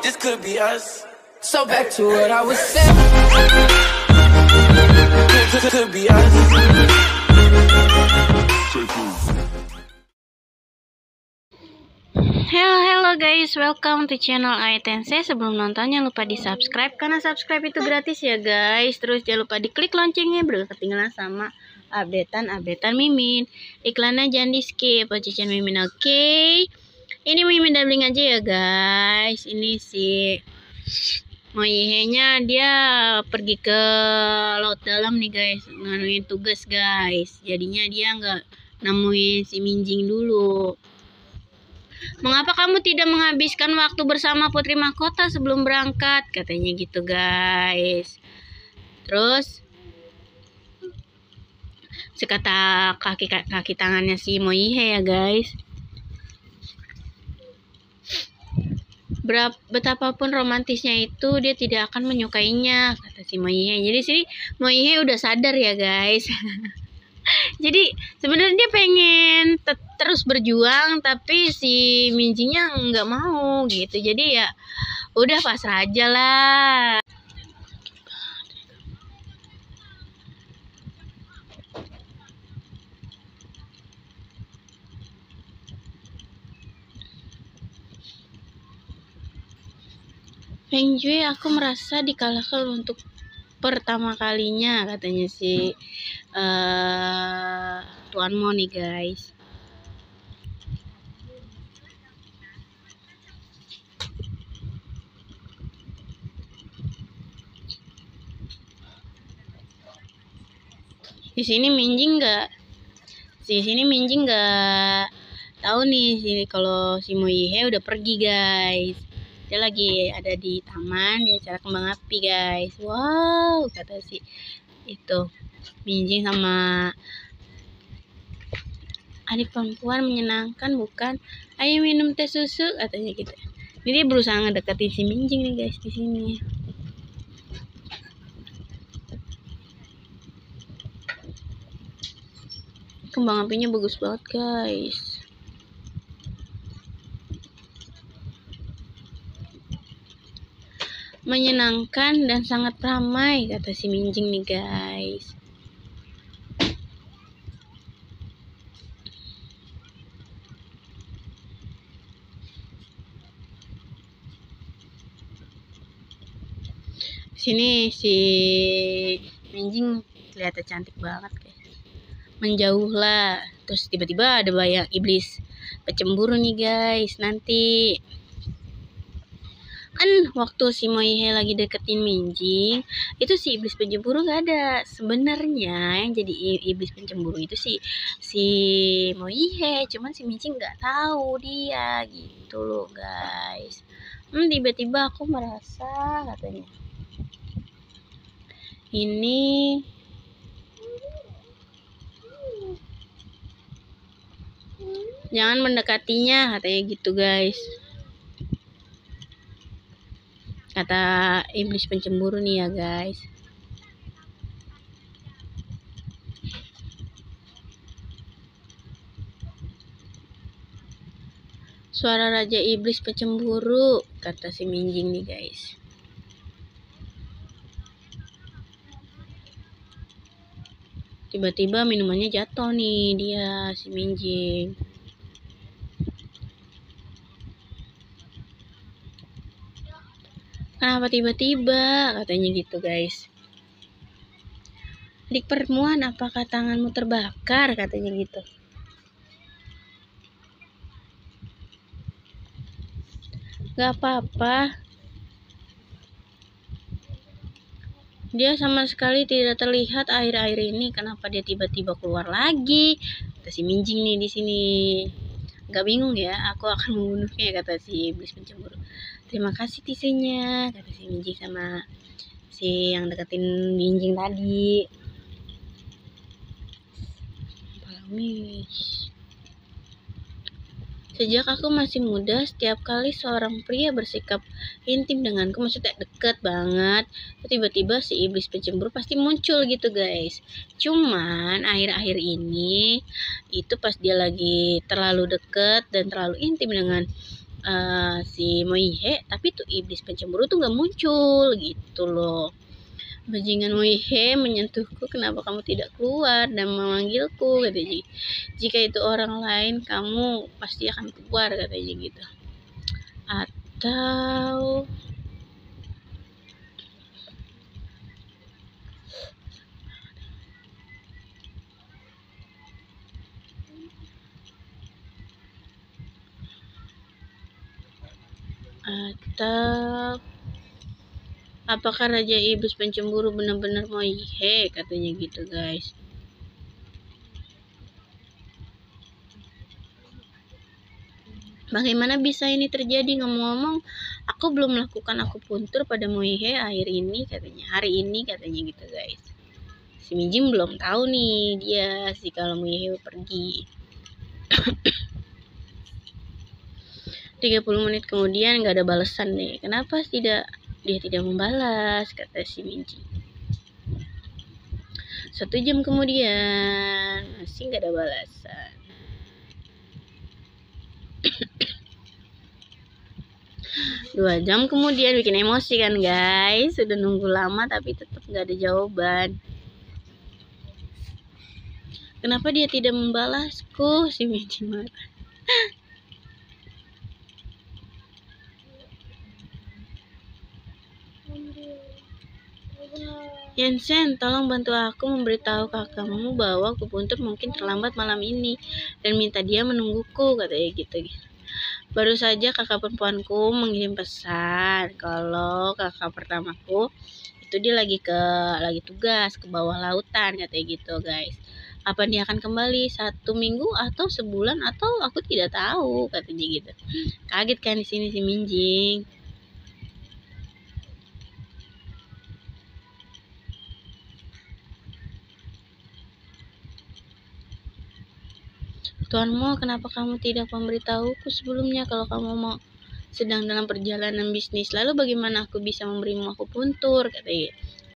this could be us. So back to what I was saying. This could be us. Hello guys, welcome to channel Aitense. Sebelum nonton jangan lupa di subscribe, karena subscribe itu gratis ya guys. Terus jangan lupa diklik loncengnya biar ketinggalan sama updatean Mimin. Iklannya jangan di skip, Cican Mimin, oke? Ini Mimin doubling aja ya guys. Ini si Moihenya dia pergi ke laut dalam nih guys, nganuin tugas guys. Jadinya dia nggak nemuin si Minjing dulu. Mengapa kamu tidak menghabiskan waktu bersama Putri Mahkota sebelum berangkat? Katanya gitu guys. Terus sekata kaki tangannya si Moihe ya guys. Betapapun romantisnya itu, dia tidak akan menyukainya, kata si Moihe. Jadi sini Moihe udah sadar ya guys. Jadi sebenarnya dia pengen terus berjuang, tapi si Minjingnya nggak mau gitu. Jadi ya udah pasrah aja lah. Feng Jue, aku merasa dikalahkan untuk pertama kalinya, katanya si Tuan Mo nih guys. Di sini Minjing nggak tahu nih kalau si Moihe udah pergi guys. Dia lagi ada di taman, dia acara kembang api guys. Wow, kata si itu Minjing sama adik perempuan menyenangkan bukan? Ayo minum teh susu, katanya gitu. Ini dia berusaha ngedeketin si Minjing nih guys di sini. Kembang apinya bagus banget guys. Menyenangkan dan sangat ramai, kata si Minjing nih guys. Sini si Minjing kelihatan cantik banget guys. Menjauhlah, terus tiba-tiba ada bayang iblis pecemburu nih guys. Nanti kan waktu si Moihe lagi deketin Minjing, itu si iblis pencemburu gak ada. Sebenarnya yang jadi iblis pencemburu itu si Moihe, cuman si Minjing nggak tahu dia gitu loh guys. Tiba-tiba aku merasa, katanya ini jangan mendekatinya, katanya gitu guys. Kata iblis pencemburu nih ya guys. Suara raja iblis pencemburu, kata si Minjing nih guys. Tiba-tiba minumannya jatuh nih dia si Minjing. Kenapa tiba-tiba, katanya gitu guys. Adik perempuan, apakah tanganmu terbakar, katanya gitu. Gak apa-apa. Dia sama sekali tidak terlihat akhir-akhir ini. Kenapa dia tiba-tiba keluar lagi? Kata si Minjing nih di sini. Gak bingung ya, aku akan membunuhnya, kata si iblis pencemburu. Terima kasih tisunya, kata si Minjing sama si yang deketin Minjing tadi. Sejak aku masih muda, setiap kali seorang pria bersikap intim denganku, maksudnya deket banget, tiba-tiba si iblis pencemburu pasti muncul gitu guys. Cuman akhir-akhir ini itu pas dia lagi terlalu deket dan terlalu intim dengan si Moihe, tapi tuh iblis pencemburu tuh nggak muncul gitu loh. Bajingan Moihe menyentuhku, kenapa kamu tidak keluar dan memanggilku, katanya. Jika itu orang lain, kamu pasti akan keluar, katanya gitu. Atau apakah Raja Iblis pencemburu benar-benar Moihe, katanya gitu guys. Bagaimana bisa ini terjadi? Ngomong-ngomong, aku belum melakukan akupuntur pada Moihe hari ini, katanya gitu guys. Si Minjing belum tahu nih dia si kalau Moihe pergi. 30 menit kemudian nggak ada balasan nih. Kenapa dia tidak membalas, kata si Minjing. 1 jam kemudian masih nggak ada balasan. 2 jam kemudian, bikin emosi kan guys. Sudah nunggu lama tapi tetap nggak ada jawaban. Kenapa dia tidak membalasku, si Minjing marah. Yansen, tolong bantu aku memberitahu kakakmu bahwa akupuntur mungkin terlambat malam ini dan minta dia menungguku, katanya gitu. Baru saja kakak perempuanku mengirim pesan kalau kakak pertamaku itu dia lagi tugas ke bawah lautan, katanya gitu guys. Apa dia akan kembali 1 minggu atau sebulan atau aku tidak tahu, katanya gitu. Kaget kan di sini si Minjing. Tuan Mo, kenapa kamu tidak memberitahuku sebelumnya kalau kamu sedang dalam perjalanan bisnis? Lalu bagaimana aku bisa memberimu akupuntur, katanya.